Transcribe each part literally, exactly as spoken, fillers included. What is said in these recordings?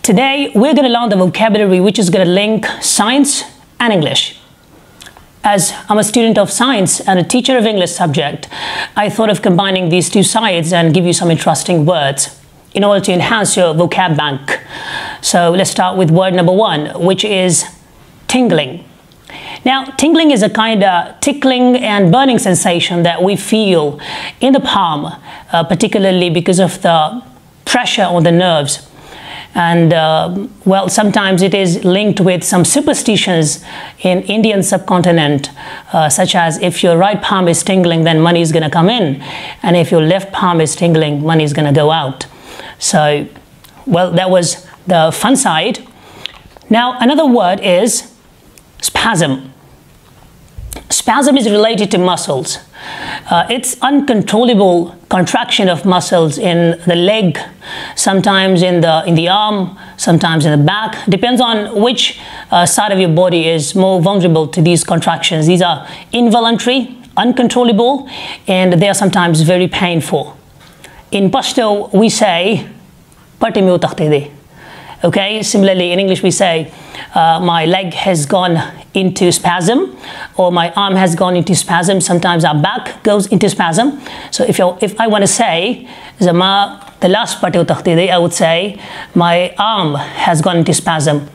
Today we're going to learn the vocabulary which is going to link science and English. As I'm a student of science and a teacher of English subject, I thought of combining these two sides and give you some interesting words in order to enhance your vocab bank. So let's start with word number one, which is tingling. Now, tingling is a kind of tickling and burning sensation that we feel in the palm, uh, particularly because of the pressure on the nerves. And uh, well, sometimes it is linked with some superstitions in Indian subcontinent, uh, such as if your right palm is tingling, then money is going to come in, and if your left palm is tingling, money is going to go out. So, well, that was the fun side. Now, another word is spasm. Spasm is related to muscles. Uh, it's uncontrollable contraction of muscles in the leg, sometimes in the in the arm, sometimes in the back. Depends on which uh, side of your body is more vulnerable to these contractions. These are involuntary, uncontrollable, and they are sometimes very painful. In Pashto, we say, okay, similarly in English we say, uh, my leg has gone into spasm, or my arm has gone into spasm. Sometimes our back goes into spasm. So if you if I want to say Zama the last part of I would say my arm has gone into spasm.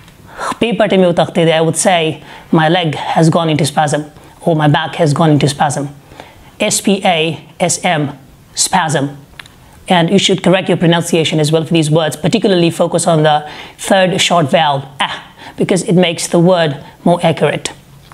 I would say my leg has gone into spasm, or my back has gone into spasm. S P A S M, spasm. And you should correct your pronunciation as well for these words, particularly focus on the third short vowel, ah, because it makes the word more accurate.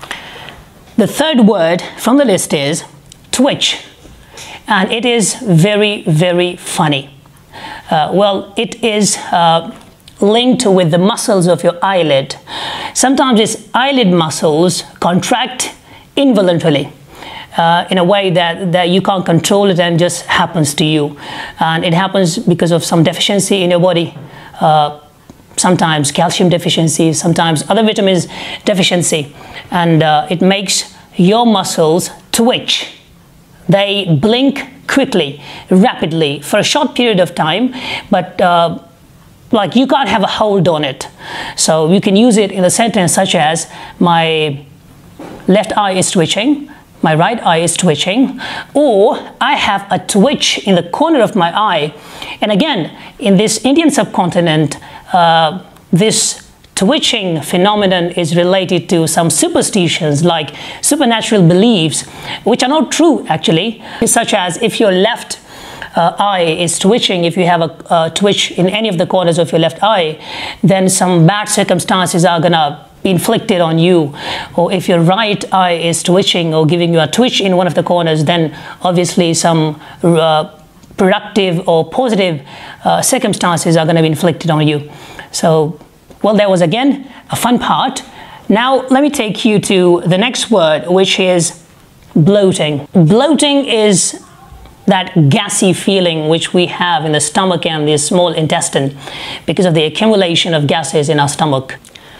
The third word from the list is twitch, and it is very, very funny. Uh, well, it is uh, linked with the muscles of your eyelid. Sometimes its eyelid muscles contract involuntarily. Uh, in a way that, that you can't control it and just happens to you. And it happens because of some deficiency in your body. Uh, sometimes calcium deficiency, sometimes other vitamins deficiency. And uh, it makes your muscles twitch. They blink quickly, rapidly, for a short period of time, but uh, like you can't have a hold on it. So you can use it in a sentence such as, my left eye is twitching, my right eye is twitching, or I have a twitch in the corner of my eye. And again, in this Indian subcontinent, uh, this twitching phenomenon is related to some superstitions like supernatural beliefs, which are not true actually, such as if your left uh, eye is twitching, if you have a, a twitch in any of the corners of your left eye, then some bad circumstances are gonna inflicted on you. Or if your right eye is twitching or giving you a twitch in one of the corners, then obviously some uh, productive or positive uh, circumstances are going to be inflicted on you. So, well, that was again a fun part. Now let me take you to the next word, which is bloating. Bloating is that gassy feeling which we have in the stomach and the small intestine because of the accumulation of gases in our stomach.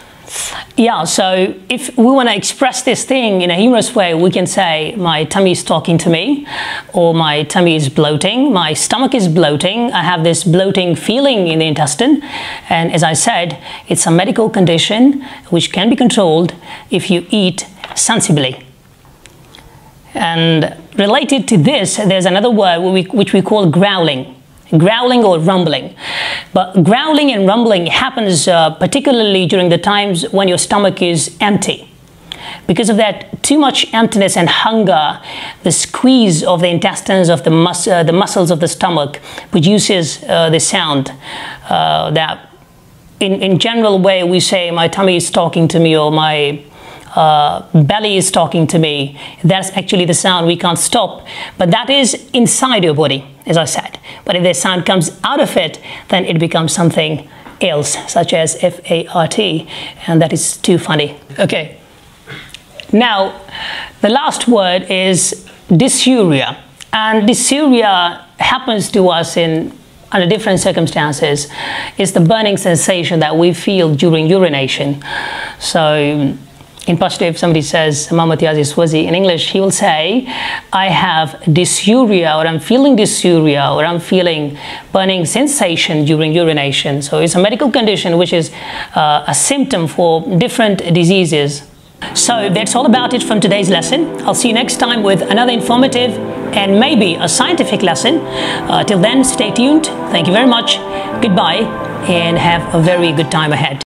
Yeah, so if we want to express this thing in a humorous way, we can say my tummy is talking to me, or my tummy is bloating, my stomach is bloating, I have this bloating feeling in the intestine. And as I said, it's a medical condition which can be controlled if you eat sensibly. And related to this, there's another word which we call growling. Growling or rumbling. But growling and rumbling happens uh, particularly during the times when your stomach is empty. Because of that too much emptiness and hunger, the squeeze of the intestines of the, mus uh, the muscles of the stomach produces uh, the sound uh, that in, in general way we say my tummy is talking to me, or my Uh, belly is talking to me. That's actually the sound we can't stop, but that is inside your body, as I said. But if the sound comes out of it, then it becomes something else, such as F A R T, and that is too funny. Okay, now the last word is dysuria, and dysuria happens to us in under different circumstances. It's the burning sensation that we feel during urination. So in Pashto, if somebody says Mamatiaz is Wazi in English, he will say, I have dysuria, or I'm feeling dysuria, or I'm feeling burning sensation during urination. So it's a medical condition which is uh, a symptom for different diseases. So that's all about it from today's lesson. I'll see you next time with another informative and maybe a scientific lesson. Uh, till then, stay tuned. Thank you very much. Goodbye and have a very good time ahead.